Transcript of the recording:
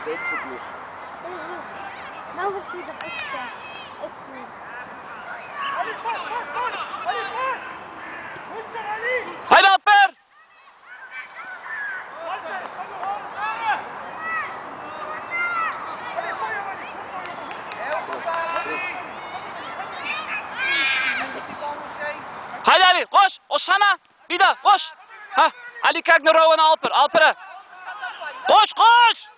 Weet ik het niet. Nou was hij de beste. Ali, pas! Ali, pas! Goed zo, Ali! Haydi Alper! Haydi Ali, koş! Koşsana! Bir daha, koş! Ha, Ali, kijk naar Rowan en Alper. Alper! Koş, koş!